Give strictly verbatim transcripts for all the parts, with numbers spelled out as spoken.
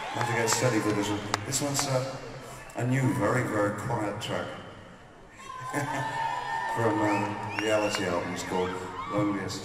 I have to get steady for this one. This one's uh, a new, very, very quiet track from um, Reality album. It's called Lonliest.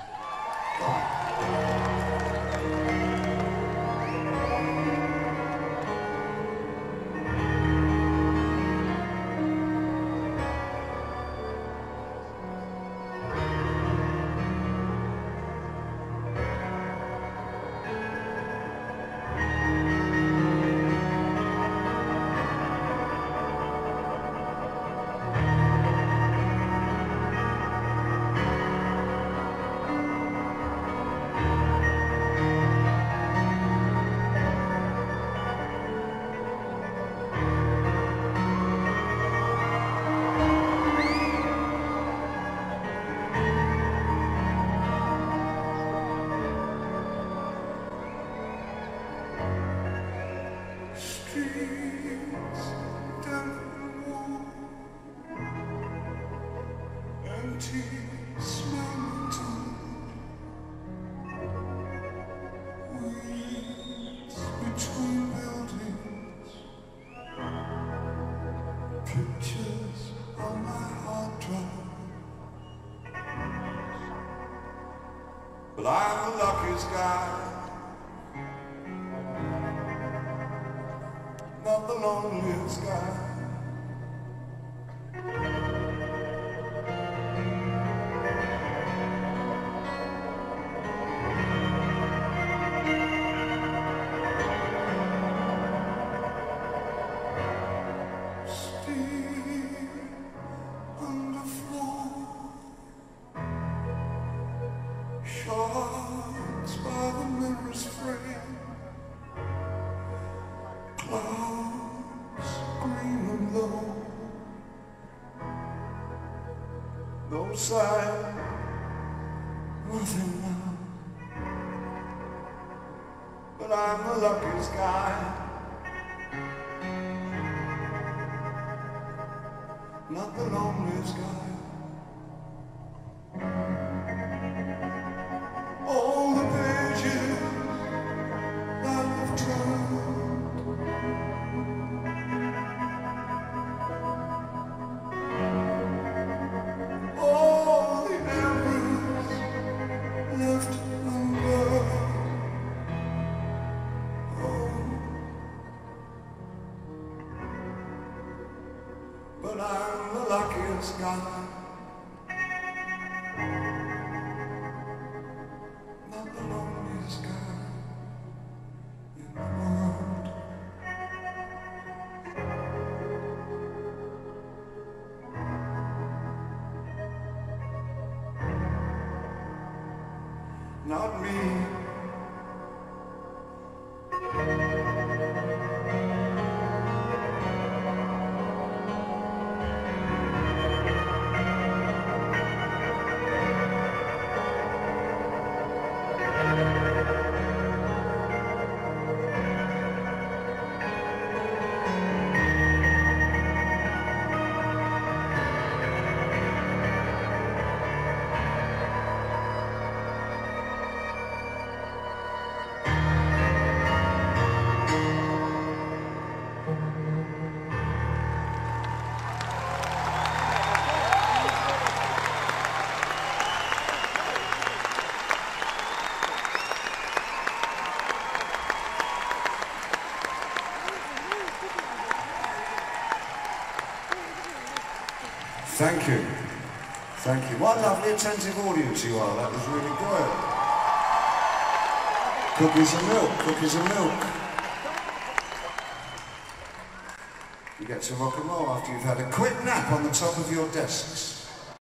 But I'm the luckiest guy, not the loneliest guy. Shards by the mirror's frame, clouds green and low, no sign, nothing now. But I'm the luckiest guy, not the loneliest guy. All the pages that I've turned, all the embers left undone. Oh, but I'm the luckiest guy. Not me. Thank you. Thank you. What a lovely attentive audience you are. That was really good. Cookies and milk, cookies and milk. You get to rock and roll after you've had a quick nap on the top of your desks.